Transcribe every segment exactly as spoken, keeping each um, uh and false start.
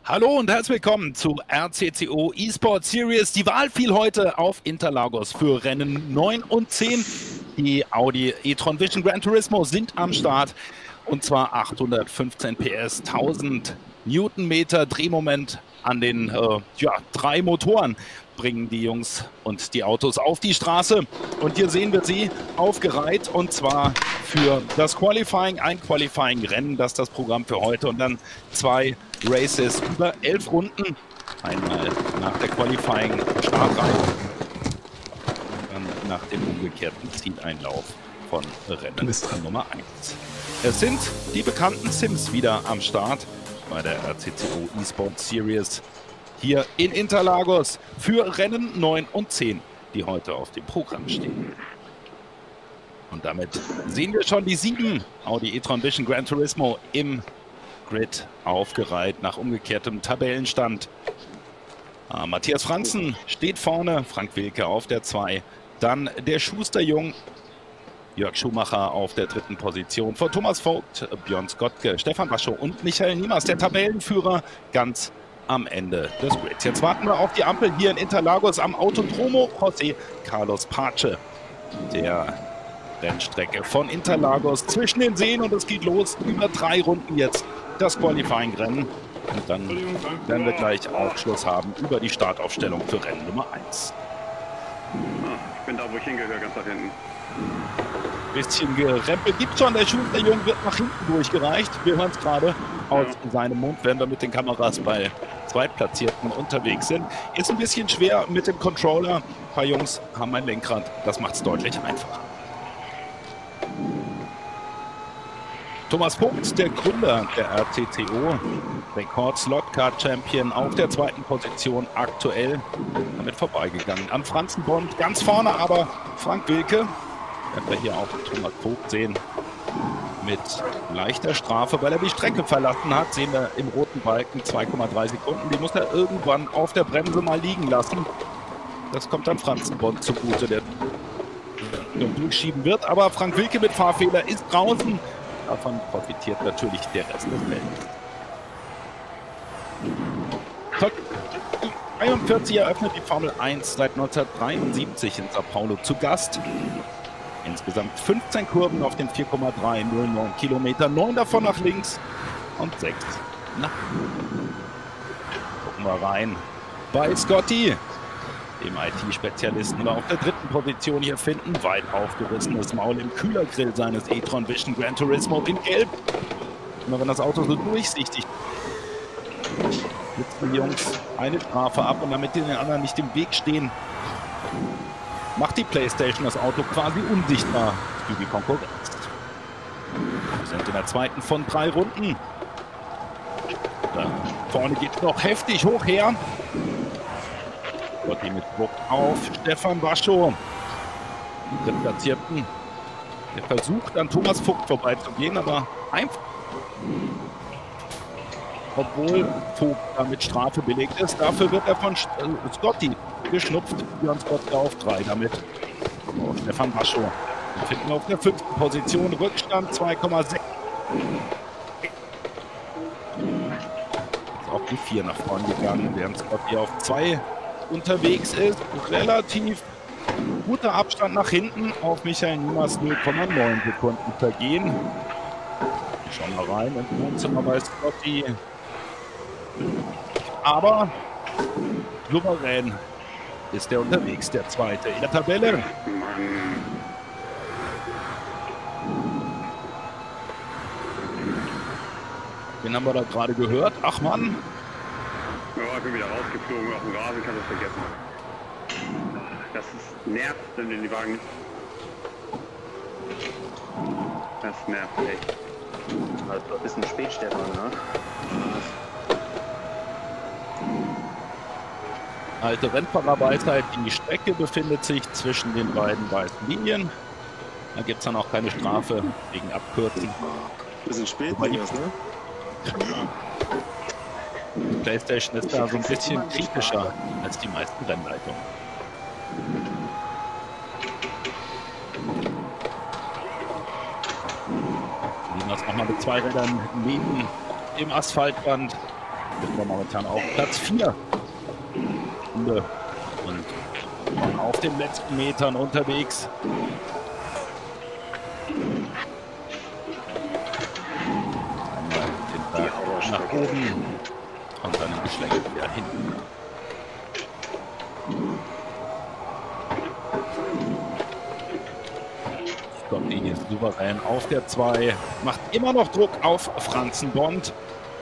Hallo und herzlich willkommen zu R C C O eSport Series. Die Wahl fiel heute auf Interlagos für Rennen neun und zehn. Die Audi e-tron Vision Gran Turismo sind am Start und zwar achthundertfünfzehn P S, tausend Newtonmeter Drehmoment an den äh, ja, drei Motoren bringen die Jungs und die Autos auf die Straße. Und hier sehen wir sie aufgereiht und zwar für das Qualifying, ein Qualifying-Rennen, das ist das Programm für heute und dann zwei Races über elf Runden. Einmal nach der Qualifying-Startreihe und dann nach dem umgekehrten Zieleinlauf von Rennen Nummer eins. Es sind die bekannten Sims wieder am Start bei der R C C O eSport Series hier in Interlagos für Rennen neun und zehn, die heute auf dem Programm stehen. Und damit sehen wir schon die sieben Audi e-tron Vision Gran Turismo im Grid aufgereiht nach umgekehrtem Tabellenstand. Ah, Matthias Franzen steht vorne, Frank Wilke auf der zwei, dann der Schusterjung, Jörg Schumacher auf der dritten Position, vor Thomas Vogt, Björn Skottke, Stefan Baschow und Michael Niemas, der Tabellenführer, ganz am Ende des Grids. Jetzt warten wir auf die Ampel hier in Interlagos am Autodromo José Carlos Pace, der Rennstrecke von Interlagos zwischen den Seen, und es geht los über drei Runden jetzt das Qualifying-Rennen. Und dann werden wir gleich Aufschluss haben über die Startaufstellung für Rennen Nummer eins. Ich bin da, wo ich hingehöre, ganz da hinten. Bisschen Gerempel gibt schon, der Schusterjung wird nach hinten durchgereicht. Wir hören es gerade aus ja. seinem Mund, wenn wir mit den Kameras bei Zweitplatzierten unterwegs sind. Ist ein bisschen schwer mit dem Controller. Ein paar Jungs haben ein Lenkrad, das macht es deutlich einfacher. Thomas Vogt, der Gründer der R C C O, Rekord-Slotcard-Champion auf der zweiten Position aktuell, damit vorbeigegangen. An Franzenbond ganz vorne aber Frank Wilke. Werden wir hier auch Thomas Vogt sehen mit leichter Strafe, weil er die Strecke verlassen hat. Sehen wir im roten Balken zwei Komma drei Sekunden. Die muss er irgendwann auf der Bremse mal liegen lassen. Das kommt dann Franzenbond zugute, der durchschieben wird. Aber Frank Wilke mit Fahrfehler ist draußen. Davon profitiert natürlich der Rest des Feldes. dreiundvierzig eröffnet die Formel eins seit neunzehnhundertdreiundsiebzig in Sao Paulo zu Gast. Insgesamt fünfzehn Kurven auf den vier Komma drei null neun Kilometer, neun davon nach links und sechs nach hinten. Gucken wir rein bei Scotty, dem I T-Spezialisten, auf der dritten Position hier finden. Weit aufgerissenes Maul im Kühlergrill seines e-tron Vision Gran Turismo in Gelb. Immer wenn das Auto so durchsichtig ist, sitzen die Jungs eine Strafe ab, und damit die den anderen nicht im Weg stehen, macht die PlayStation das Auto quasi unsichtbar für die Konkurrenz. Wir sind in der zweiten von drei Runden. Da vorne geht es noch heftig hoch her. Gotti mit Druck auf Stefan Baschow, den Drittplatzierten. Der versucht an Thomas Vogt vorbeizugehen, aber einfach, obwohl Vogt damit Strafe belegt ist. Dafür wird er von Scotty geschnupft. Björn Skottke auf drei damit. Oh, Stefan Baschow. Wir finden auf der fünften Position Rückstand zwei Komma sechs. Ist auf die vier nach vorne gegangen, während Scotty auf zwei unterwegs ist. Relativ guter Abstand nach hinten. Auf Michael Niemas null Komma neun Sekunden vergehen. Schauen wir rein ins Wohnzimmer bei Scotty. Aber souverän ist der unterwegs, der Zweite in der Tabelle. Den haben wir da gerade gehört. Ach Mann. Ja, ich bin wieder rausgeflogen. Auf dem Rasen kann ich vergessen. Das ist nervt, wenn du die Wagen nicht. Das nervt echt. Also ein bisschen spät, Stefan, ne? Alte Rennfahrerweisheit, die Strecke befindet sich zwischen den beiden weißen Linien. Da gibt es dann auch keine Strafe wegen Abkürzen. Bisschen spät, die was, ne? Die PlayStation ist da so ein bisschen kritischer als die meisten Rennleitungen. Wir sehen das nochmal mit zwei Rädern neben dem Asphaltband. sind wir momentan auf Platz vier. Und auf den letzten Metern unterwegs. Einmal den Berg nach oben und dann im Geschlenk wieder hinten. Scotty ist souverän auf der zwei, macht immer noch Druck auf Franzenbond.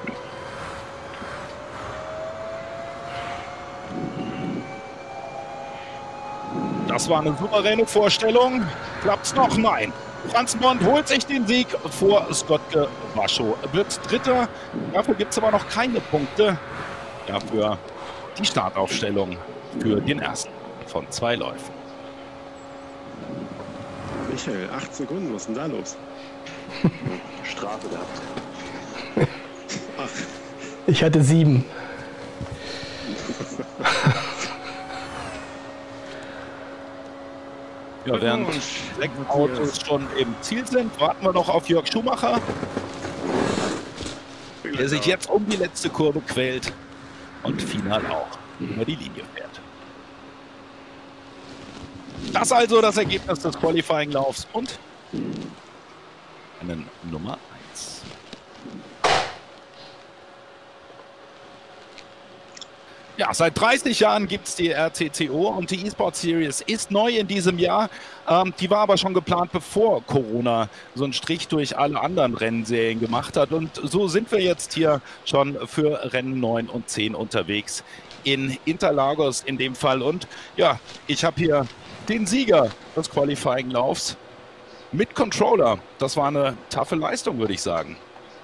Das war eine souveräne Vorstellung. Klappt's noch? Nein. Franzenbond holt sich den Sieg vor Scotte Waschow. Wird Dritter. Dafür gibt es aber noch keine Punkte. Dafür die Startaufstellung für den ersten von zwei Läufen. Michael, acht Sekunden, was ist denn da los? Strafe gehabt. Ach. Ich hatte sieben. Ja, während sechs Autos schon im Ziel sind, warten wir noch auf Jörg Schumacher, der sich jetzt um die letzte Kurve quält und final auch über die Linie fährt. Das also das Ergebnis des Qualifying-Laufs und einen Nummer eins. Ja, seit dreißig Jahren gibt es die R C C O und die eSport Series ist neu in diesem Jahr. Ähm, die war aber schon geplant, bevor Corona so einen Strich durch alle anderen Rennserien gemacht hat. Und so sind wir jetzt hier schon für Rennen neun und zehn unterwegs in Interlagos in dem Fall. Und ja, ich habe hier den Sieger des Qualifying-Laufs mit Controller. Das war eine taffe Leistung, würde ich sagen.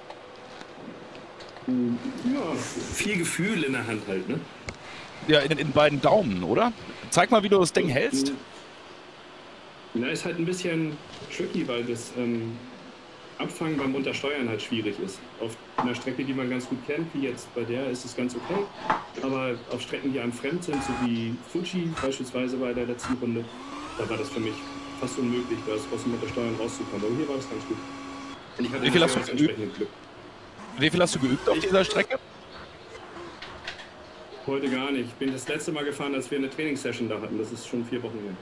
Ja, viel Gefühl in der Hand halt, ne? Ja, in, in beiden Daumen, oder? Zeig mal, wie du das Ding hältst. Na, ist halt ein bisschen tricky, weil das ähm, Abfangen beim Untersteuern halt schwierig ist. Auf einer Strecke, die man ganz gut kennt, wie jetzt bei der, ist es ganz okay. Aber auf Strecken, die einem fremd sind, so wie Fuji beispielsweise bei der letzten Runde, da war das für mich fast unmöglich, da aus dem Untersteuern rauszukommen. Aber hier war es ganz gut. Und ich hatte Wie viel hast du das geübt? entsprechende Glück. Wie viel hast du geübt auf dieser Strecke? Heute gar nicht. Ich bin das letzte Mal gefahren, als wir eine Trainingssession da hatten. Das ist schon vier Wochen her.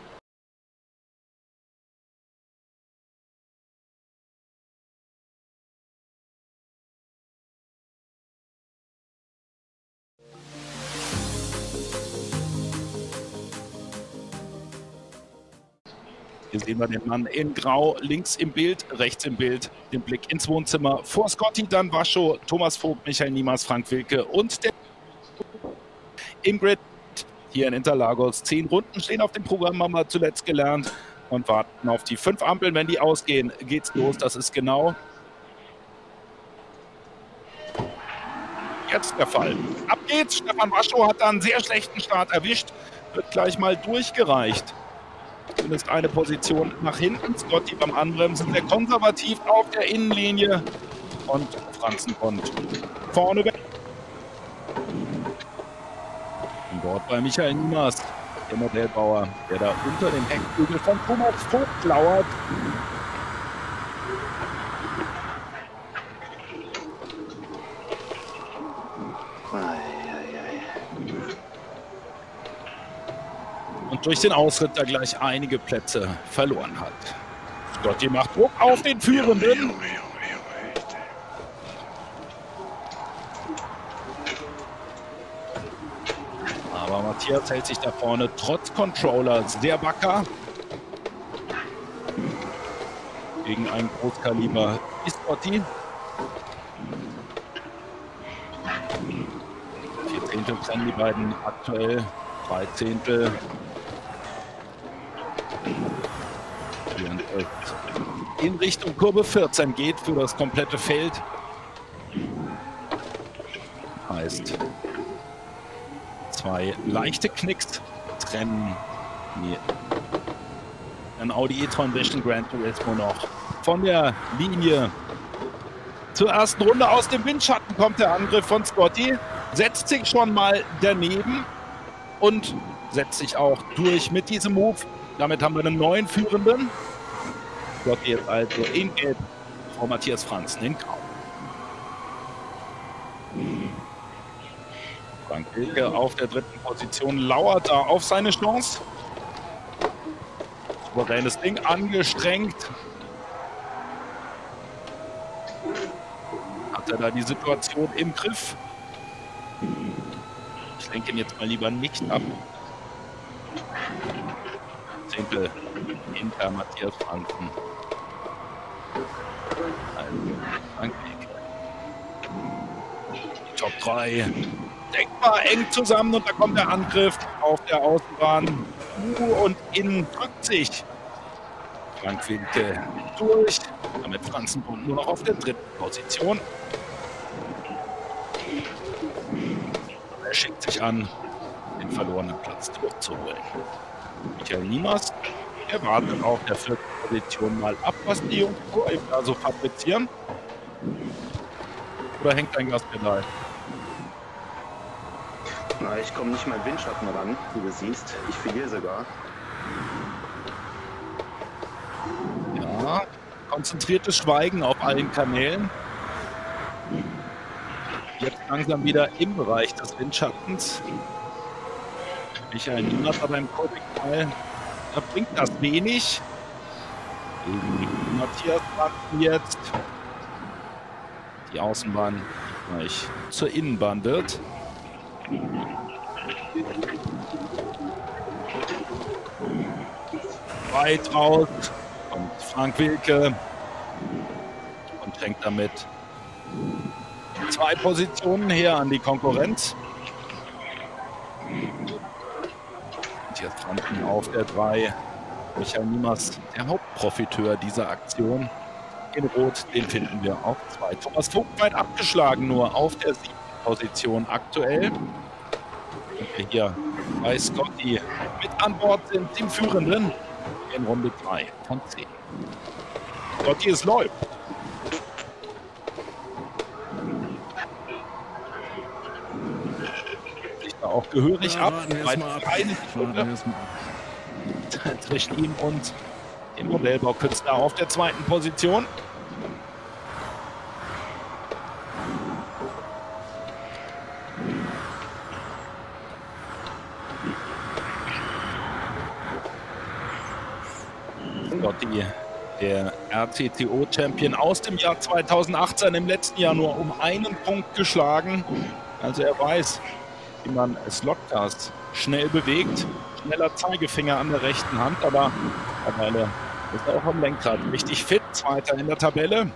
Hier sehen wir den Mann in Grau, links im Bild, rechts im Bild, den Blick ins Wohnzimmer. Vor Scotty, dann Waschow, Thomas Vogt, Michael Niemas, Frank Wilke und der im Grid hier in Interlagos. Zehn Runden stehen auf dem Programm, haben wir zuletzt gelernt und warten auf die fünf Ampeln. Wenn die ausgehen, geht's los. Das ist genau jetzt der Fall. Ab geht's. Stefan Waschow hat da einen sehr schlechten Start erwischt, wird gleich mal durchgereicht. Zumindest eine Position nach hinten. Scotty beim Anbremsen sehr konservativ auf der Innenlinie und Franzenbond vorne weg. Und dort bei Michael Niemas, der Modellbauer, der da unter dem Heckflügel von Thomas Vogt lauert. Und durch den Ausritt da gleich einige Plätze verloren hat. Scotty macht Druck auf den Führenden. Aber Matthias hält sich da vorne trotz Controller sehr wacker. Gegen einen Großkaliber ist Scotty. Vier Zehntel trennen die beiden aktuell. Drei Zehntel. Während es in Richtung Kurve vierzehn geht für das komplette Feld. Heißt, zwei leichte Knicks trennen die ein Audi e-tron Vision Gran Turismo noch von der Linie. Zur ersten Runde aus dem Windschatten kommt der Angriff von Scotty, setzt sich schon mal daneben und setzt sich auch durch mit diesem Move. Damit haben wir einen neuen Führenden. Scotty jetzt also in Gelb vor Matthias Franzen in Grau. Frank Wilke auf der dritten Position lauert da auf seine Chance. Souveränes Ding, angestrengt. Hat er da die Situation im Griff? Ich lenke ihn jetzt mal lieber nicht ab. Zehntel hinter Matthias Franken. Also, Frank Wilke. Die Top drei. Denkbar eng zusammen und da kommt der Angriff auf der Außenbahn. Und innen drückt sich Frank Wilke durch. Damit Franzenbund nur noch auf der dritten Position. Er schickt sich an, den verlorenen Platz zurückzuholen. Michael Niemas, er wartet auf der vierten Position mal ab, was die Jungs vor ihm da so fabrizieren. Oder hängt ein Gaspedal? Na, ich komme nicht mal in Windschatten ran, wie du siehst. Ich verliere sogar. Ja, konzentriertes Schweigen auf allen Kanälen. Jetzt langsam wieder im Bereich des Windschattens. Michael Niemas aber im Korbigteil. Da bringt das wenig. Gegen Matthias Franken jetzt. Die Außenbahn gleich zur Innenbahn wird. Weit raus kommt Frank Wilke und drängt damit zwei Positionen her an die Konkurrenz. Matthias Franken auf der drei. Michael Niemas, der Hauptprofiteur dieser Aktion. In Rot, den finden wir auf zwei. Thomas Vogt weit abgeschlagen, nur auf der siebten Position aktuell. Und wir hier bei Scotty mit an Bord sind, dem Führenden in Runde drei von zehn. Scotty, es läuft. Sich da auch gehörig ja, ab. Eine Sekunde. Zwischen ihm und dem Modellbaukünstler auf der zweiten Position. Scotty, der R C T O-Champion aus dem Jahr zweitausendachtzehn, im letzten Jahr nur um einen Punkt geschlagen. Also er weiß, wie man Slotcast schnell bewegt. Schneller Zeigefinger an der rechten Hand, aber mittlerweile ist er auch am Lenkrad richtig fit. Zweiter in der Tabelle.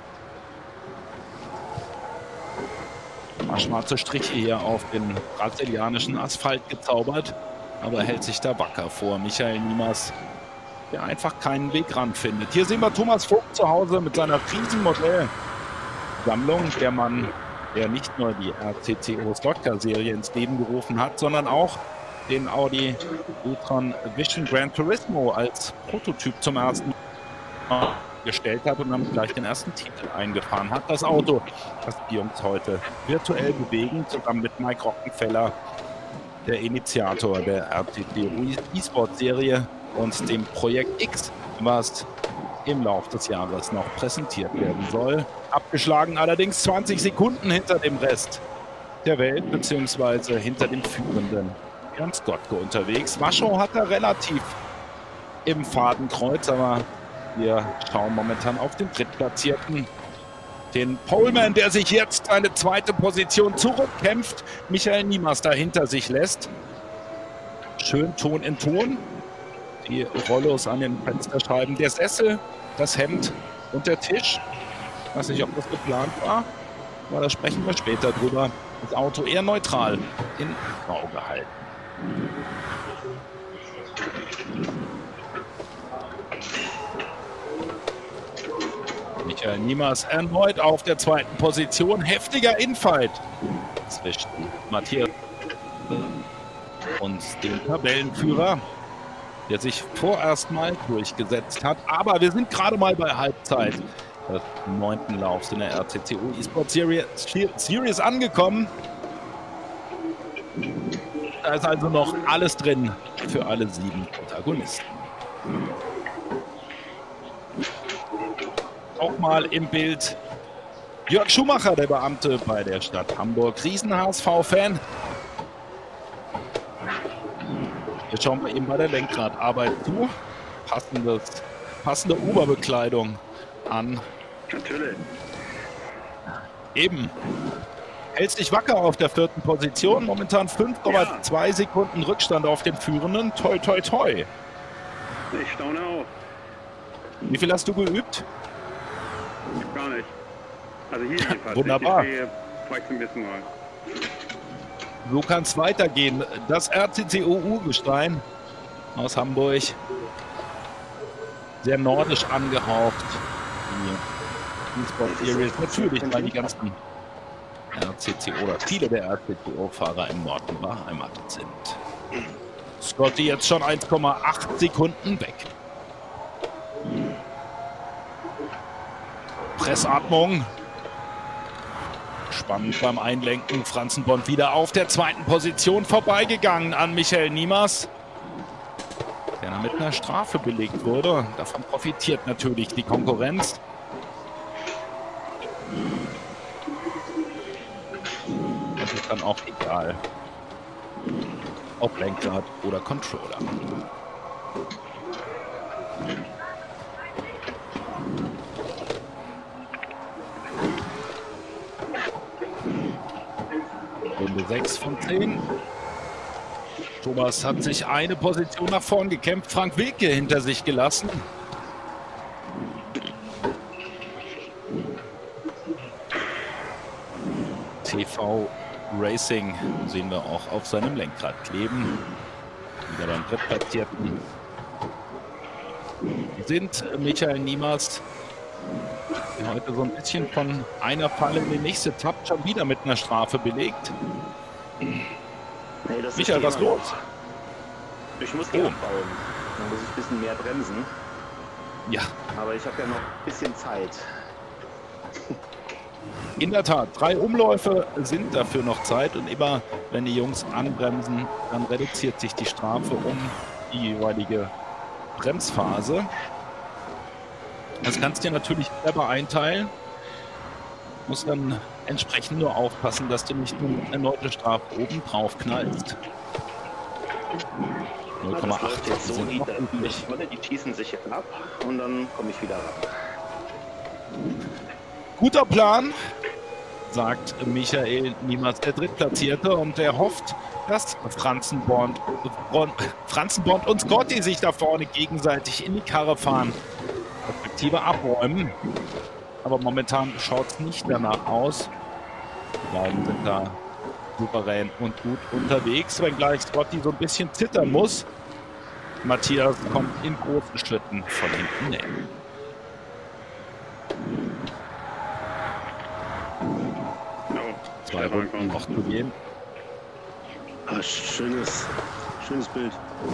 Ein paar schwarze Striche hier auf den brasilianischen Asphalt gezaubert, aber hält sich da wacker vor Michael Niemas, der einfach keinen Weg ran findet. Hier sehen wir Thomas Vogt zu Hause mit seiner Riesenmodellsammlung. Der Mann, der nicht nur die R C T O-Slotcar-Serie ins Leben gerufen hat, sondern auch den Audi e-tron Vision Gran Turismo als Prototyp zum ersten Mal gestellt hat und dann gleich den ersten Titel eingefahren hat. Das Auto, das die Jungs heute virtuell bewegen, zusammen mit Mike Rockenfeller, der Initiator der R C T O E-Sport-Serie und dem Projekt X, was im Laufe des Jahres noch präsentiert werden soll. Abgeschlagen allerdings zwanzig Sekunden hinter dem Rest der Welt, beziehungsweise hinter dem Führenden Jan Skotko unterwegs. Warschau hat er relativ im Fadenkreuz, aber wir schauen momentan auf den Drittplatzierten, den Poleman, der sich jetzt seine zweite Position zurückkämpft, Michael Niemas da hinter sich lässt. Schön Ton in Ton. Die Rollos an den Fensterscheiben, der Sessel, das Hemd und der Tisch. Ich weiß nicht, ob das geplant war, aber da sprechen wir später drüber. Das Auto eher neutral in Grau gehalten. Michael Niemas erneut auf der zweiten Position. Heftiger Infight zwischen Matthias und dem Tabellenführer, der sich vorerst mal durchgesetzt hat. Aber wir sind gerade mal bei Halbzeit des neunten Laufs in der R C T O E-Sport Series angekommen. Da ist also noch alles drin für alle sieben Protagonisten. Auch mal im Bild Jörg Schumacher, der Beamte bei der Stadt Hamburg. Riesen-H S V-Fan. Jetzt schauen wir eben bei der Lenkradarbeit zu. Passendes, passende Oberbekleidung an. Natürlich. Eben. Hält sich wacker auf der vierten Position. Momentan fünf Komma zwei ja. Sekunden Rückstand auf dem Führenden. Toi, toi, toi. Ich staune auch. Wie viel hast du geübt? Gar nicht. Also hier jedenfalls. Wunderbar. Ich frag's ein bisschen mal. So kann es weitergehen. Das R C C O Urgestein aus Hamburg. Sehr nordisch angehaucht. Die E-Sport Series natürlich, weil die ganzen R C C O oder viele der R C C O-Fahrer im Norden beheimatet sind. Scotty jetzt schon eins Komma acht Sekunden weg. Pressatmung. Spannend beim Einlenken. Franzenbond wieder auf der zweiten Position vorbeigegangen an Michael Niemers, der mit einer Strafe belegt wurde. Davon profitiert natürlich die Konkurrenz. Das ist dann auch egal, ob Lenkrad oder Controller. Runde sechs von zehn. Thomas hat sich eine Position nach vorn gekämpft. Frank Wilke hinter sich gelassen. T V Racing sehen wir auch auf seinem Lenkrad kleben. Wieder beim Drittplatzierten sind Michael Niemers, der heute so ein bisschen von einer Falle in die nächste tappt, schon wieder mit einer Strafe belegt. Nee, das Michael, was los? Ich muss die oh. abbauen. Dann muss ich ein bisschen mehr bremsen. Ja. Aber ich habe ja noch ein bisschen Zeit. In der Tat, drei Umläufe sind dafür noch Zeit und immer, wenn die Jungs anbremsen, dann reduziert sich die Strafe um die jeweilige Bremsphase. Das kannst du dir natürlich selber einteilen. Muss dann entsprechend nur aufpassen, dass du nicht nur eine erneute Strafe oben drauf knallst. null Komma acht jetzt so niedrig. Die schießen sich jetzt ab und dann komme ich wieder ran. Guter Plan, sagt Michael Niemers, der Drittplatzierte, und er hofft, dass Franzenbond, Franzenbond und Scotty sich da vorne gegenseitig in die Karre fahren, respektive abräumen. Aber momentan schaut es nicht danach aus. Die beiden sind da souverän und gut unterwegs, wenngleich Scotty so ein bisschen zittern muss. Matthias kommt in großen Schritten von hinten näher. Zwei Runden noch zu gehen. Ah, schönes, schönes Bild.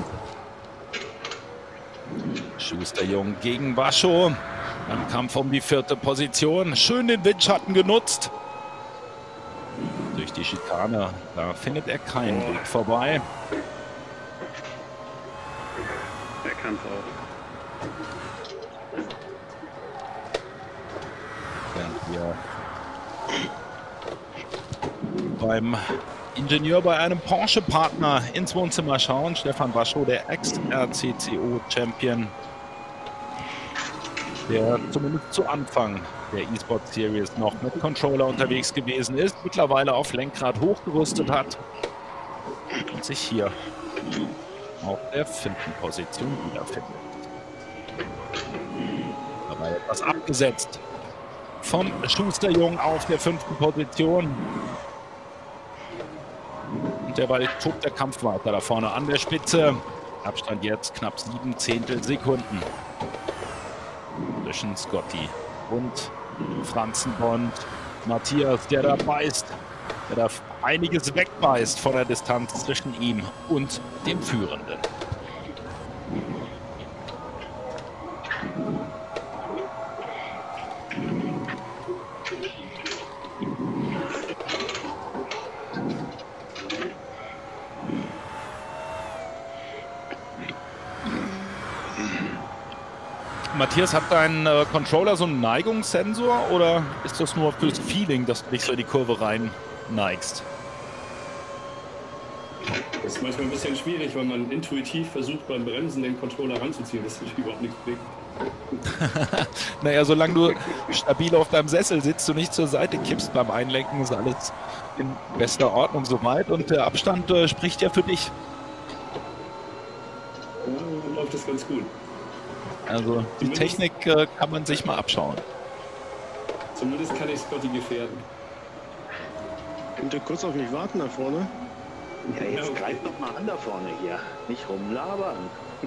Schusterjung gegen Waschow im Kampf um die vierte Position. Schön den Windschatten genutzt. Durch die Schikane, da findet er keinen Weg vorbei. Er kann es auch. Während wir beim Ingenieur bei einem Porsche-Partner ins Wohnzimmer schauen. Stefan Waschow, der Ex-R C C O-Champion, der zumindest zu Anfang der E-Sport Series noch mit Controller unterwegs gewesen ist, mittlerweile auf Lenkrad hochgerüstet hat und sich hier auf der fünften Position wiederfindet. Dabei etwas abgesetzt vom Schusterjung auf der fünften Position. Und derweil tobt der Kampf weiter da vorne an der Spitze. Abstand jetzt knapp sieben Zehntel Sekunden zwischen Scotty und Franzenbond. Matthias, der da beißt, der da einiges wegbeißt von der Distanz zwischen ihm und dem Führenden. Matthias, hat dein äh, Controller so einen Neigungssensor oder ist das nur fürs Feeling, dass du dich so in die Kurve rein neigst? Das ist manchmal ein bisschen schwierig, weil man intuitiv versucht, beim Bremsen den Controller ranzuziehen. Das ist überhaupt nichts bringt. Naja, solange du stabil auf deinem Sessel sitzt und nicht zur Seite kippst beim Einlenken, ist alles in bester Ordnung soweit und der Abstand äh, spricht ja für dich. Ja, läuft das ganz gut. Also die Zumindest- Technik äh, kann man sich mal abschauen. Zumindest kann ich Scotty gefährden. Könnt ihr kurz auf mich warten da vorne? Ja, jetzt Ja, okay. greif doch mal an da vorne hier. Nicht rumlabern.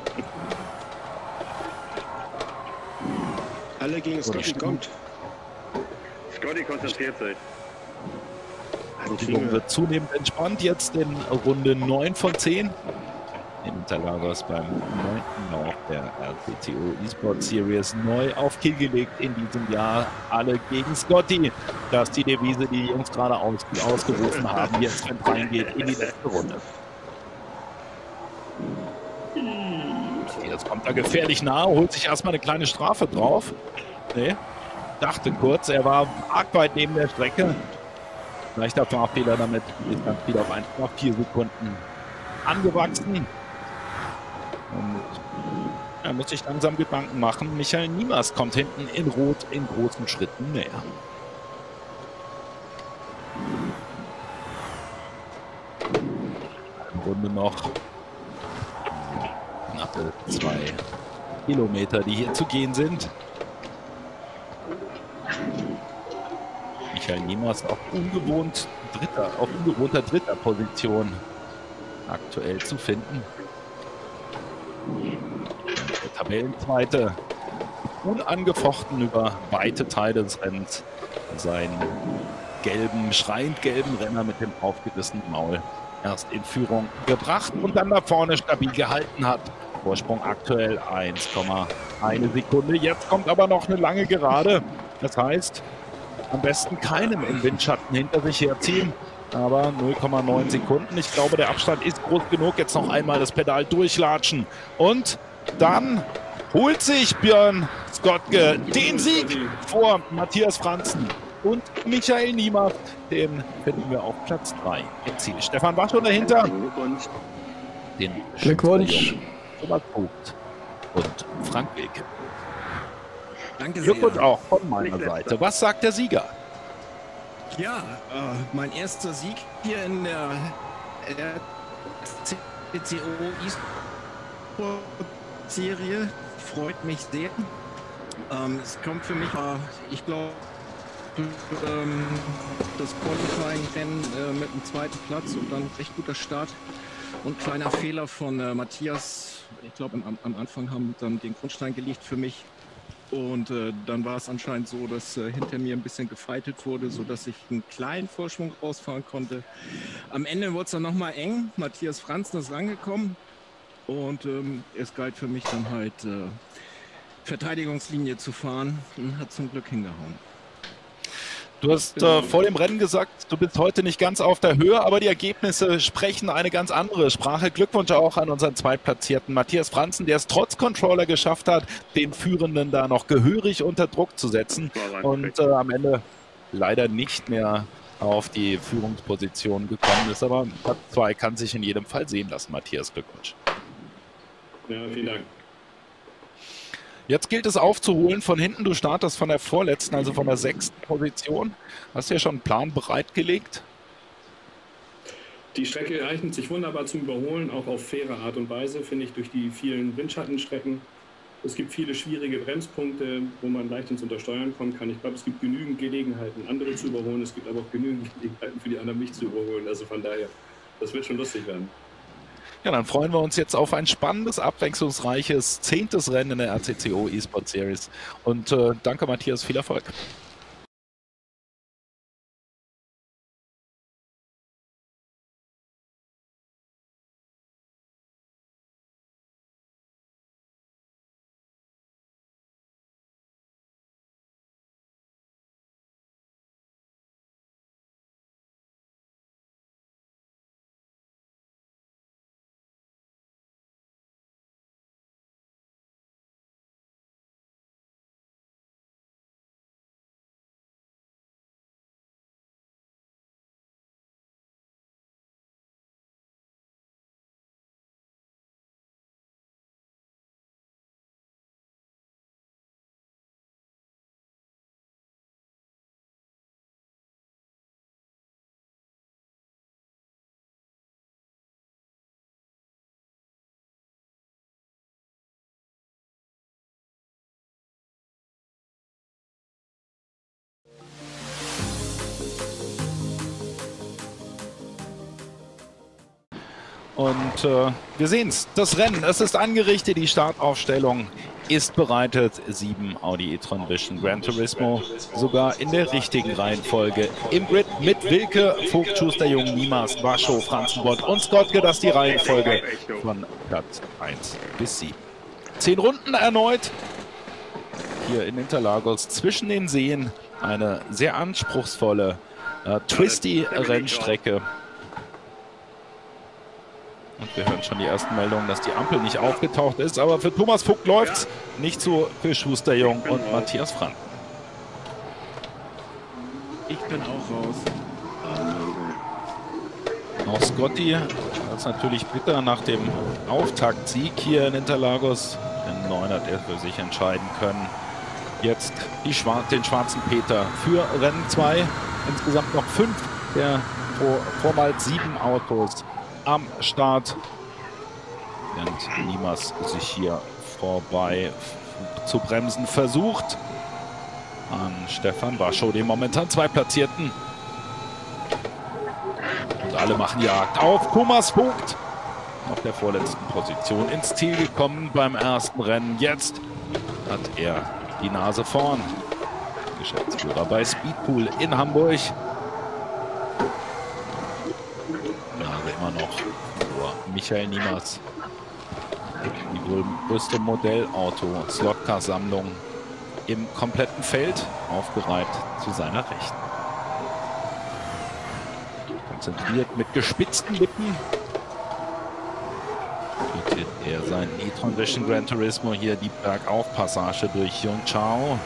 Alle gegen So, das Scotty stimmt. kommt. Scotty konzentriert sich. Also Die Übung kriegen wir. wird zunehmend entspannt jetzt in Runde neun von zehn. In Interlagos beim neunten Lauf der R C C O eSport Series neu auf Kill gelegt in diesem Jahr. Alle gegen Scotty. Das ist die Devise, die die Jungs gerade aus, ausgerufen haben. Jetzt, wenn es reingeht in die letzte Runde. Jetzt kommt er gefährlich nahe, holt sich erstmal eine kleine Strafe drauf. Nee, dachte kurz, er war arg weit neben der Strecke. Leichter Fahrfehler, damit ist dann wieder auf eins Komma vier Sekunden angewachsen. Und er muss sich langsam Gedanken machen. Michael Niemas kommt hinten in Rot in großen Schritten näher. Eine Runde noch. Knappe zwei Kilometer, die hier zu gehen sind. Michael Niemas auf ungewohnt dritter, auf ungewohnter dritter Position aktuell zu finden. Der Tabellenzweite unangefochten über weite Teile des Rennens seinen gelben, schreiend gelben Renner mit dem aufgerissenen Maul erst in Führung gebracht und dann da vorne stabil gehalten hat. Vorsprung aktuell eins Komma eins Sekunde. Jetzt kommt aber noch eine lange Gerade. Das heißt, am besten keinem im Windschatten hinter sich herziehen. Aber null Komma neun Sekunden. Ich glaube, der Abstand ist groß genug. Jetzt noch einmal das Pedal durchlatschen. Und dann holt sich Björn Skotke den Sieg vor Matthias Franzen und Michael Niemann. Den finden wir auf Platz drei im Ziel. Stefan Waschow dahinter. Glückwunsch. Den Glückwunsch. Thomas Vogt und Frank Wilke. Danke sehr. Glückwunsch auch von meiner Seite. Was sagt der Sieger? Ja, äh, mein erster Sieg hier in der R C C O eSport Serie. Freut mich sehr. Ähm, es kommt für mich, äh, ich glaube, ähm, das Qualifying-Rennen äh, mit dem zweiten Platz und dann recht guter Start und kleiner Fehler von äh, Matthias. Ich glaube, am, am Anfang haben dann den Grundstein gelegt für mich. Und äh, dann war es anscheinend so, dass äh, hinter mir ein bisschen gefeitet wurde, sodass ich einen kleinen Vorsprung rausfahren konnte. Am Ende wurde es dann nochmal eng. Matthias Franzen ist rangekommen. Und ähm, es galt für mich dann halt, äh, Verteidigungslinie zu fahren und hat zum Glück hingehauen. Du hast äh, vor dem Rennen gesagt, du bist heute nicht ganz auf der Höhe, aber die Ergebnisse sprechen eine ganz andere Sprache. Glückwunsch auch an unseren Zweitplatzierten Matthias Franzen, der es trotz Controller geschafft hat, den Führenden da noch gehörig unter Druck zu setzen und äh, am Ende leider nicht mehr auf die Führungsposition gekommen ist. Aber Platz zwei kann sich in jedem Fall sehen lassen. Matthias, Glückwunsch. Ja, vielen Dank. Jetzt gilt es aufzuholen von hinten. Du startest von der vorletzten, also von der sechsten Position. Hast du ja schon einen Plan bereitgelegt? Die Strecke eignet sich wunderbar zum Überholen, auch auf faire Art und Weise, finde ich, durch die vielen Windschattenstrecken. Es gibt viele schwierige Bremspunkte, wo man leicht ins Untersteuern kommen kann. Ich glaube, es gibt genügend Gelegenheiten, andere zu überholen. Es gibt aber auch genügend Gelegenheiten für die anderen, mich zu überholen. Also von daher, das wird schon lustig werden. Ja, dann freuen wir uns jetzt auf ein spannendes, abwechslungsreiches zehntes Rennen in der R C C O eSport Series. Und äh, danke, Matthias, viel Erfolg. Und äh, wir sehen es, das Rennen, es ist angerichtet, die Startaufstellung ist bereitet. Sieben Audi e-tron Vision Gran Turismo, sogar in der richtigen Reihenfolge. Im Grid mit Wilke, Vogt, Schuster, Jung, Niemas, Waschow, Franzenbott und Skottke. Das ist die Reihenfolge von Platz eins bis sieben. Zehn Runden erneut hier in Interlagos zwischen den Seen. Eine sehr anspruchsvolle, äh, twisty Rennstrecke. Und wir hören schon die ersten Meldungen, dass die Ampel nicht aufgetaucht ist. Aber für Thomas Vogt läuft's. Nicht so für Schuster Jung und Matthias Frank. Ich bin auch raus. Auch Scotty, das ist natürlich bitter nach dem Auftaktsieg hier in Interlagos. Den neun hat er für sich entscheiden können. Jetzt die Schwar den schwarzen Peter für Rennen zwei. Insgesamt noch fünf der vor, vormals sieben Autos am Start. Während Niemas sich hier vorbei zu bremsen versucht. An Stefan Waschow, dem momentan Zweitplatzierten. Und alle machen Jagd auf Thomas Vogt. Auf der vorletzten Position ins Ziel gekommen beim ersten Rennen. Jetzt hat er die Nase vorn. Geschäftsführer bei Speedpool in Hamburg. Nase immer noch vor Michael Niemas. Die wohl größte Modellauto-Slotcar-Sammlung im kompletten Feld, aufgereiht zu seiner Rechten. Konzentriert mit gespitzten Lippen bietet er seinen e-tron Vision Gran Turismo hier die Bergaufpassage durch Yongchao.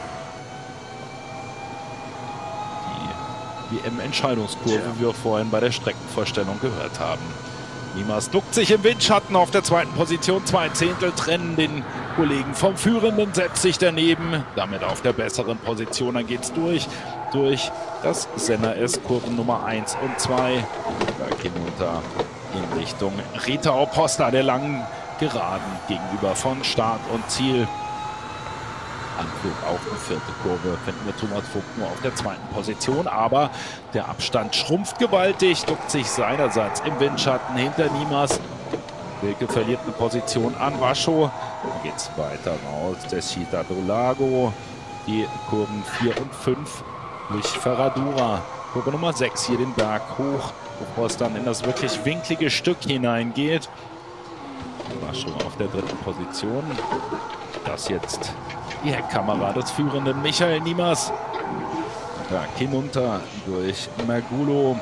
Die W M-Entscheidungskurve, wie wir vorhin bei der Streckenvorstellung gehört haben. Niemas duckt sich im Windschatten auf der zweiten Position. Zwei Zehntel trennen den Kollegen vom Führenden, setzt sich daneben. Damit auf der besseren Position. Dann geht's durch, durch das Senna S, Kurven Nummer eins und zwei. Da hinunter in Richtung Rietau-Posta, der langen Geraden gegenüber von Start und Ziel. Anflug auf die vierte Kurve finden wir Thomas Vogt nur auf der zweiten Position, aber der Abstand schrumpft gewaltig, duckt sich seinerseits im Windschatten hinter Niemas. Wilke verliert eine Position an Waschow. Dann geht es weiter raus. Deschita do Lago, die Kurven vier und fünf durch Ferradura. Kurve Nummer sechs hier den Berg hoch, bevor es dann in das wirklich winklige Stück hineingeht. Waschow auf der dritten Position. Das jetzt die Heckkamera des führenden Michael Niemas. Da hinunter durch Mergulo.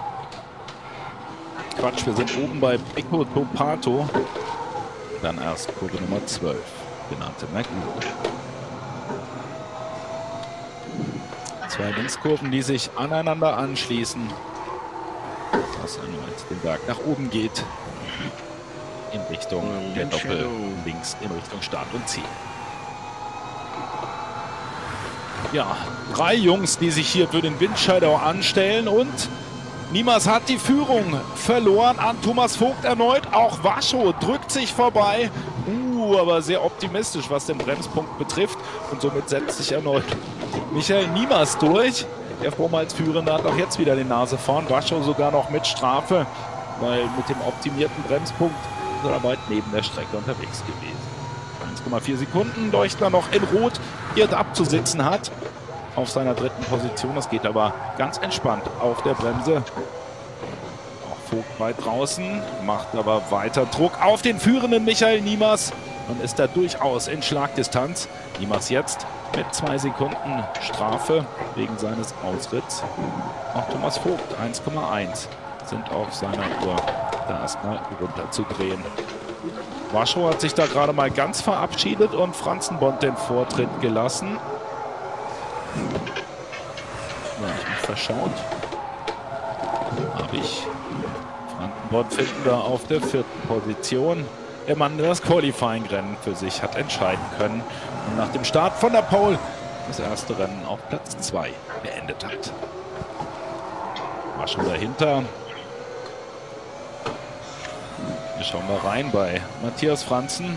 Quatsch, wir sind oben bei Pico Topato. Dann erst Kurve Nummer zwölf, genannte Mergulo. Zwei Linkskurven, die sich aneinander anschließen. Das erneut den Berg nach oben geht. In Richtung der Doppel links, in Richtung Start und Ziel. Ja, drei Jungs, die sich hier für den Windshadow anstellen, und Niemas hat die Führung verloren an Thomas Vogt erneut. Auch Waschow drückt sich vorbei. Uh, aber sehr optimistisch, was den Bremspunkt betrifft. Und somit setzt sich erneut Michael Niemas durch. Der vormals Führende hat auch jetzt wieder die Nase vorn. Waschow sogar noch mit Strafe, weil mit dem optimierten Bremspunkt ist er weit neben der Strecke unterwegs gewesen. eins Komma vier Sekunden Leuchtner noch in Rot hier abzusitzen hat auf seiner dritten Position. Das geht aber ganz entspannt auf der Bremse. Auch Vogt weit draußen, macht aber weiter Druck auf den führenden Michael Niemas und ist da durchaus in Schlagdistanz. Niemas jetzt mit zwei Sekunden Strafe wegen seines Ausritts. Auch Thomas Vogt eins Komma eins sind auf seiner Uhr, da erstmal runterzudrehen. Waschow hat sich da gerade mal ganz verabschiedet und Franzenbott den Vortritt gelassen. Ja, ich mich verschaut. Habe ich. Franzenbott finden wir auf der vierten Position. Der Mann, der das Qualifying-Rennen für sich hat entscheiden können und nach dem Start von der Pole das erste Rennen auf Platz zwei beendet hat. Waschow dahinter. Wir schauen mal rein bei Matthias Franzen.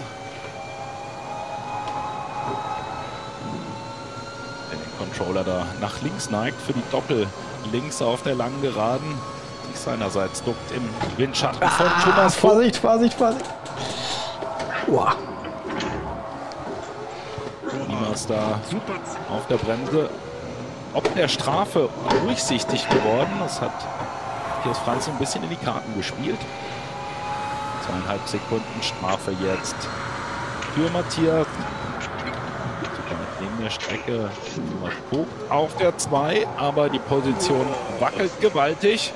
Der den Controller da nach links neigt für die Doppel links auf der langen Geraden. seinerseits duckt im Windschatten von Ah, Thomas Vogt. Vorsicht, Vorsicht, Vorsicht. Wow. Niemals da auf der Bremse. Ob der Strafe durchsichtig geworden, das hat Matthias Franzen ein bisschen in die Karten gespielt. Zweieinhalb Sekunden Strafe jetzt für Matthias. Neben der Strecke Thomas Vogt auf der zwei, aber die Position wackelt gewaltig.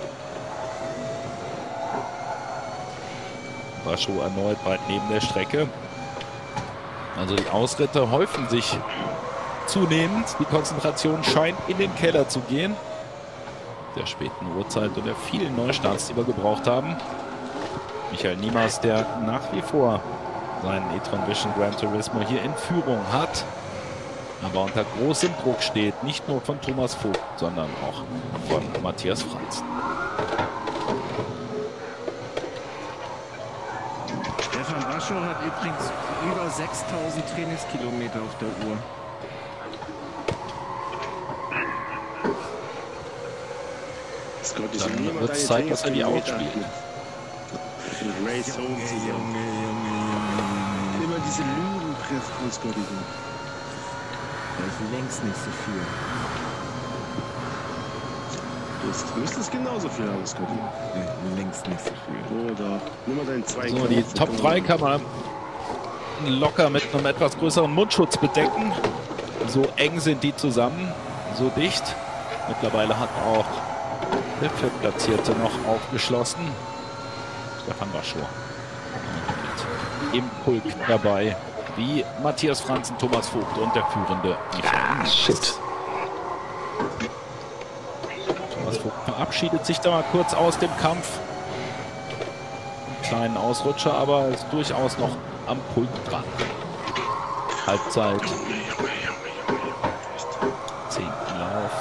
Waschow erneut weit neben der Strecke. Also die Ausritte häufen sich zunehmend. Die Konzentration scheint in den Keller zu gehen. Der späten Uhrzeit und der vielen Neustarts, die wir gebraucht haben. Michael Niemas, der nach wie vor seinen e-tron Vision Gran Turismo hier in Führung hat, aber unter großem Druck steht, nicht nur von Thomas Vogt, sondern auch von Matthias Franzen. Stefan Waschow hat übrigens über sechstausend Trainingskilometer auf der Uhr. Scotty, Dann wird es Zeit, dass er die ausspielt. Race Home Junge, zusammen. Junge, Junge, Junge. Immer diese Lügenpresse von Scotty. Da ist längst nicht so viel. Du müsstest genauso viel haben, Scotty. Nee, längst nicht so viel. Oder nimm mal deinen zwei. So, die Top drei kann man locker mit einem etwas größeren Mundschutz bedecken. So eng sind die zusammen, so dicht. Mittlerweile hat auch der Viertplatzierte noch aufgeschlossen. Stefan Waschow im Pulk dabei, wie Matthias Franzen, Thomas Vogt und der führende Michael. Shit. Thomas Vogt verabschiedet sich da mal kurz aus dem Kampf. Einen kleinen Ausrutscher, aber ist durchaus noch am Pulk dran. Halbzeit. Zehnten Lauf.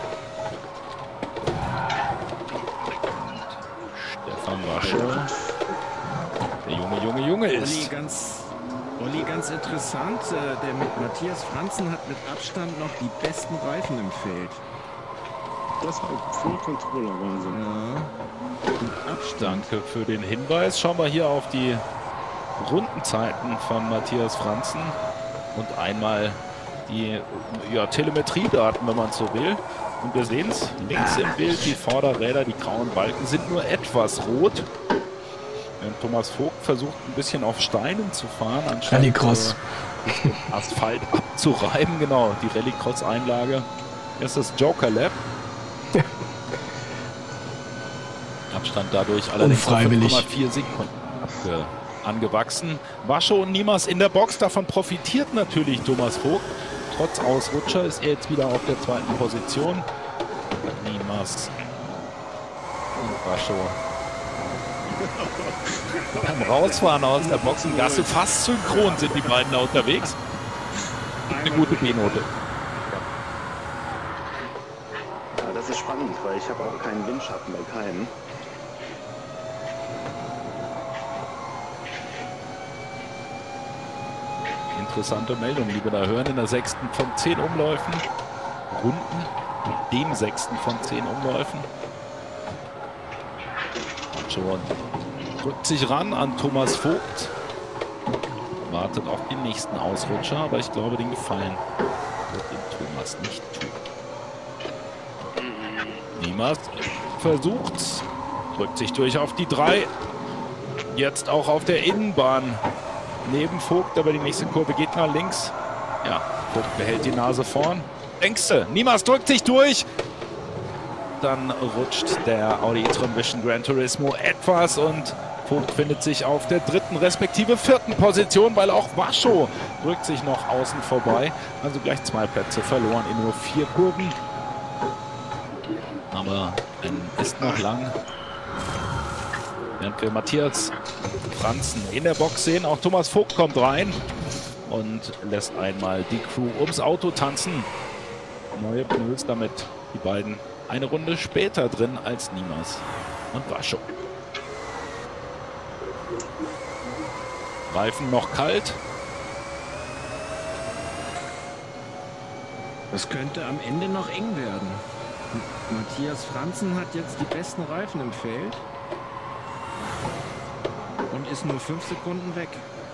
Stefan Waschow. Der Junge, Junge, Junge Olli, ist. ganz, Olli, ganz interessant. äh, Der mit Matthias Franzen hat mit Abstand noch die besten Reifen im Feld. Das war Full Controller, Wahnsinn. Ja. Mit Abstand. Danke für den Hinweis. Schauen wir hier auf die Rundenzeiten von Matthias Franzen und einmal die ja, Telemetriedaten, wenn man so will. Und wir sehen es links im Bild, die Vorderräder, die grauen Balken sind nur etwas rot. Während Thomas Vogt versucht ein bisschen auf Steinen zu fahren, anstatt Rallycross. äh, Asphalt abzureiben. Genau, die Rallycross-Einlage. Hier ist das Joker Lab. Abstand dadurch allerdings Unfreiwillig. fünf Komma vier Sekunden abge angewachsen. Waschow und Niemas in der Box, davon profitiert natürlich Thomas Vogt. Trotz Ausrutscher ist er jetzt wieder auf der zweiten Position. Niemas und Waschow beim Rausfahren aus der Boxengasse fast synchron sind die beiden da unterwegs. Eine gute B-Note. Ja, das ist spannend, weil ich habe auch keinen Windschatten bei keinem. Interessante Meldung, die wir da hören. In der sechsten von zehn Umläufen. Runden mit dem sechsten von zehn Umläufen. Und schon drückt sich ran an Thomas Vogt. Wartet auf den nächsten Ausrutscher, aber ich glaube, den Gefallen wird dem Thomas nicht tun. Niemas versucht's. Drückt sich durch auf die drei. Jetzt auch auf der Innenbahn. Neben Vogt, aber die nächste Kurve geht nach links. Ja, Vogt behält die Nase vorn. Längste. Niemas drückt sich durch. Dann rutscht der Audi e-tron Vision Gran Turismo etwas und Vogt findet sich auf der dritten respektive vierten Position, weil auch Waschow drückt sich noch außen vorbei. Also gleich zwei Plätze verloren in nur vier Kurven. Aber Rennen ist noch lang. Während wir Matthias Franzen in der Box sehen, auch Thomas Vogt kommt rein und lässt einmal die Crew ums Auto tanzen. Neue Pneus, damit die beiden eine Runde später drin als Niemas und Waschow. Reifen noch kalt. Das könnte am Ende noch eng werden. Matthias Franzen hat jetzt die besten Reifen im Feld und ist nur fünf Sekunden weg.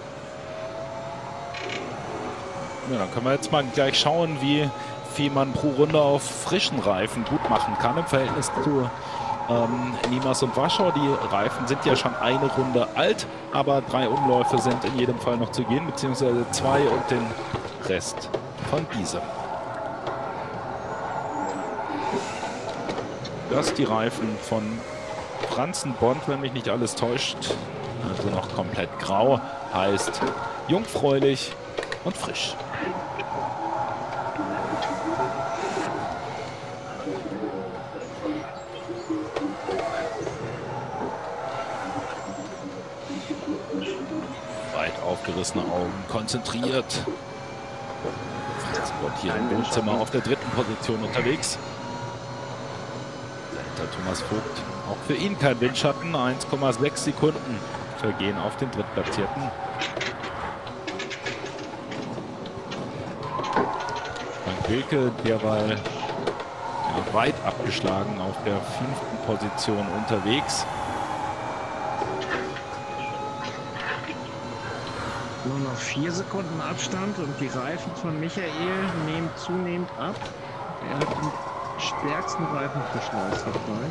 Ja, dann können wir jetzt mal gleich schauen, wie viel man pro Runde auf frischen Reifen gut machen kann im Verhältnis zu ähm, Niemas und Warschau. Die Reifen sind ja schon eine Runde alt, aber drei Umläufe sind in jedem Fall noch zu gehen, beziehungsweise zwei und den Rest von diesem. Das die Reifen von Franzen Bond, wenn mich nicht alles täuscht. Also noch komplett grau, heißt jungfräulich und frisch. Weit aufgerissene Augen, konzentriert. Franzen hier im Wohnzimmer auf der dritten Position unterwegs. Dahinter Thomas Vogt. Auch für ihn kein Windschatten. eins Komma sechs Sekunden vergehen auf den Drittplatzierten. Frank Wilke derweil ja, weit abgeschlagen auf der fünften Position unterwegs. Nur noch vier Sekunden Abstand und die Reifen von Michael nehmen zunehmend ab. Er hat den stärksten Reifenverschleiß dabei.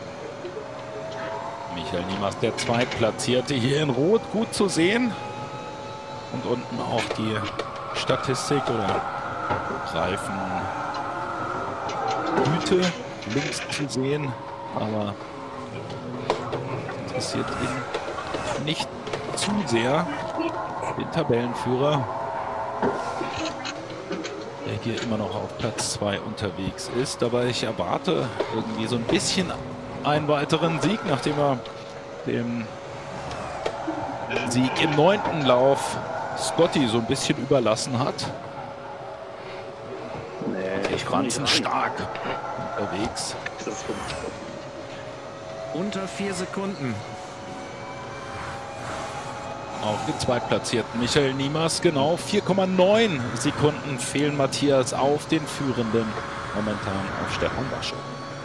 Michael Niemas, der Zweitplatzierte, hier in Rot gut zu sehen. Und unten auch die Statistik oder Reifengüte links zu sehen. Aber interessiert ihn nicht zu sehr. Den Tabellenführer, der hier immer noch auf Platz zwei unterwegs ist. Aber ich erwarte irgendwie so ein bisschen einen weiteren Sieg, nachdem er dem Sieg im neunten Lauf Scotty so ein bisschen überlassen hat. Nee, ich Franzen stark unterwegs. Unter vier Sekunden. Auf den Zweitplatzierten Michael Niemas, genau vier Komma neun Sekunden fehlen Matthias auf den Führenden, momentan auf Stefan Warschau.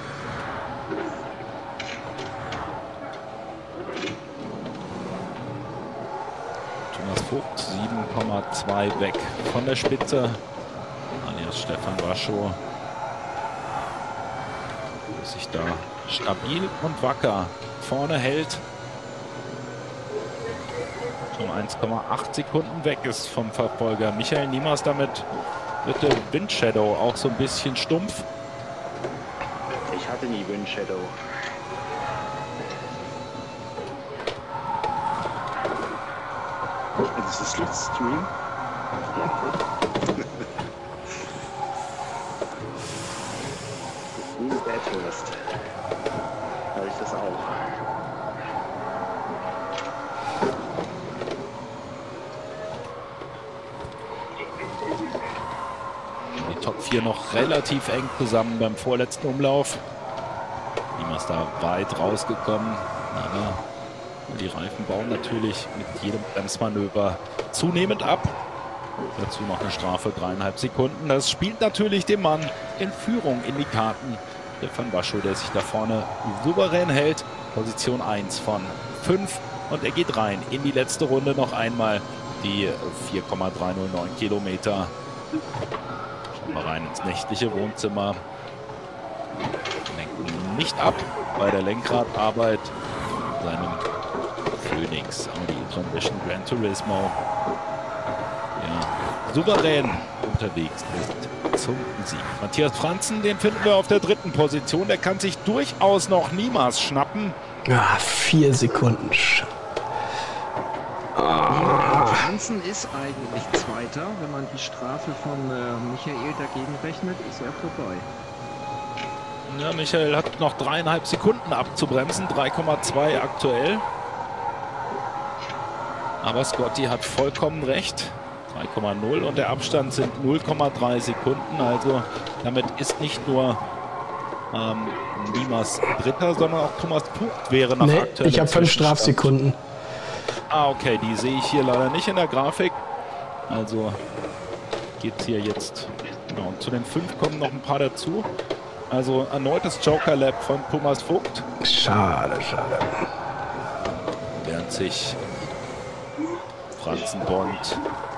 Thomas Vogt sieben Komma zwei weg von der Spitze, alias Stefan Warschau, der sich da stabil und wacker vorne hält. eins Komma acht Sekunden weg ist vom Verfolger. Michael Niemas, damit wird der Windshadow auch so ein bisschen stumpf. Ich hatte nie Windshadow. Das ist Slipstream. Nie Bathurst. Habe ich das auch. Top vier noch relativ eng zusammen beim vorletzten Umlauf. Niemas da weit rausgekommen, aber die Reifen bauen natürlich mit jedem Bremsmanöver zunehmend ab. Dazu noch eine Strafe, dreieinhalb Sekunden. Das spielt natürlich dem Mann in Führung in die Karten. Stefan Warschau, der sich da vorne souverän hält. Position eins von fünf und er geht rein in die letzte Runde noch einmal die vier Komma dreihundertneun Kilometer. Mal rein ins nächtliche Wohnzimmer. Lenken nicht ab bei der Lenkradarbeit seinem Phoenix Audi e-tron Vision Gran Turismo. Ja, souverän unterwegs ist zum Sieg. Matthias Franzen, den finden wir auf der dritten Position. Der kann sich durchaus noch Niemas schnappen. Ah, vier Sekunden. Franzen ist eigentlich Zweiter. Wenn man die Strafe von äh, Michael dagegen rechnet, ist er vorbei. Ja, Michael hat noch dreieinhalb Sekunden abzubremsen, drei Komma zwei aktuell. Aber Scotty hat vollkommen recht, drei Komma null und der Abstand sind null Komma drei Sekunden. Also damit ist nicht nur ähm, Niemas Dritter, sondern auch Thomas Vogt wäre nach nee, aktuellem ich habe fünf Zwischenstand. Strafsekunden. Ah, okay, die sehe ich hier leider nicht in der Grafik. Also geht es hier jetzt. Genau, und zu den fünf kommen noch ein paar dazu. Also erneutes Joker-Lap von Thomas Vogt. Schade, schade. Während sich Franzenbond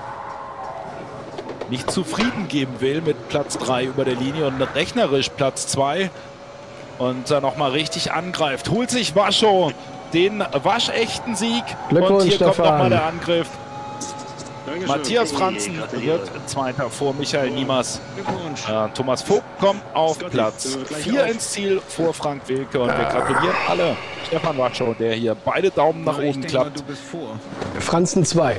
nicht zufrieden geben will mit Platz drei über der Linie und rechnerisch Platz zwei und dann nochmal richtig angreift. Holt sich Waschow den waschechten Sieg und hier Stefan. kommt nochmal der Angriff. Dankeschön. Matthias Franzen wird Zweiter vor Michael Niemas. Glückwunsch. Äh, Thomas Vogt kommt auf Scotty, Platz sind wir gleich vier auf. ins Ziel vor Frank Wilke und wir gratulieren alle Stefan Waschow, der hier beide Daumen nach Na, ich oben denke mal, klappt. du bist vor. Franzen zwei.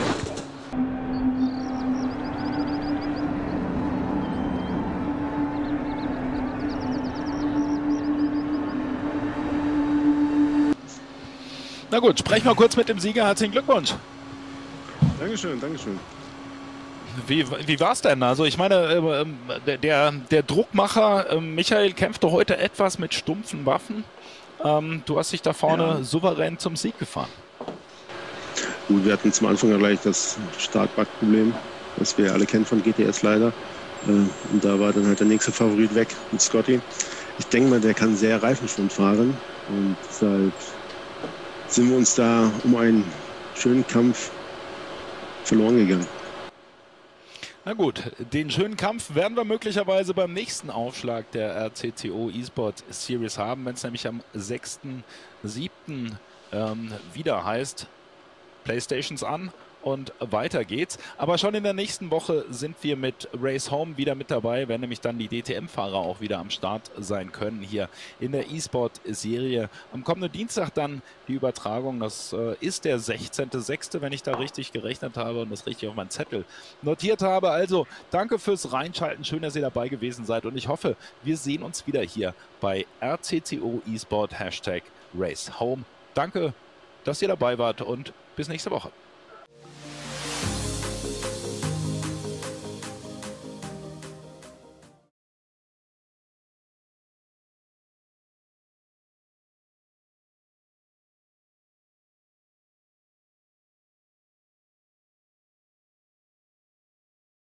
Na gut, sprechen wir kurz mit dem Sieger. Herzlichen Glückwunsch. Dankeschön, Dankeschön. Wie, wie war es denn? Also ich meine, ähm, der, der, der Druckmacher ähm, Michael kämpfte heute etwas mit stumpfen Waffen. Ähm, du hast dich da vorne Ja. souverän zum Sieg gefahren. Gut, wir hatten zum Anfang ja gleich das Startbug-Problem, das wir alle kennen von G T S leider. Äh, Und da war dann halt der nächste Favorit weg mit Scotty. Ich denke mal, der kann sehr Reifenschwund fahren und deshalb sind wir uns da um einen schönen Kampf verloren gegangen. Na gut, den schönen Kampf werden wir möglicherweise beim nächsten Aufschlag der R C C O eSport Series haben, wenn es nämlich am sechsten siebten ähm, wieder heißt, Playstations an und weiter geht's. Aber schon in der nächsten Woche sind wir mit Race Home wieder mit dabei, wenn nämlich dann die D T M-Fahrer auch wieder am Start sein können hier in der eSport-Serie. Am kommenden Dienstag dann die Übertragung, das äh, ist der sechzehnte sechste, wenn ich da richtig gerechnet habe und das richtig auf meinen Zettel notiert habe. Also danke fürs Reinschalten, schön, dass ihr dabei gewesen seid und ich hoffe, wir sehen uns wieder hier bei R C C O eSport Hashtag Race Home. Danke, dass ihr dabei wart und bis nächste Woche.